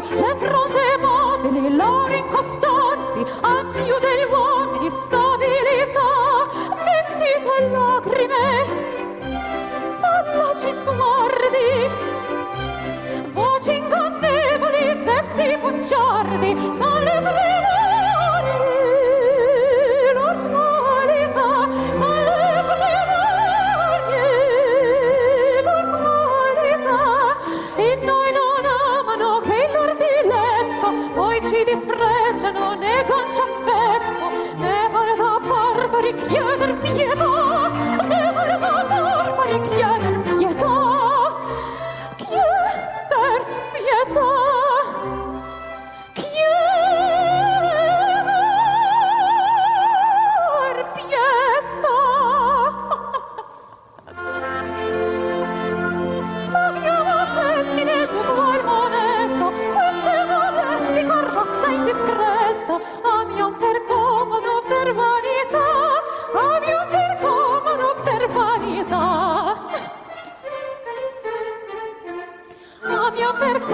le fronde mobili, loro incostanti, a più degli uomini stabilità. Mentite lacrime, fallaci sguardi, voci ingannevoli, vezzi bugiardi, son le plenarie, l'ormalità, son le plenarie, l'ormalità. E noi non amano che il lor diletto, poi ci dispregiano, negan ci affetto, ne vale da barbari chieder pietà, ne vale da barbari chieder pietà, chieder pietà, chieder pietà. Abbiamo femmine d'ugual moneta, questa è malefica razza indiscreta, amiam per comodo, per vanità, amiam per comodo, per vanità, amiam per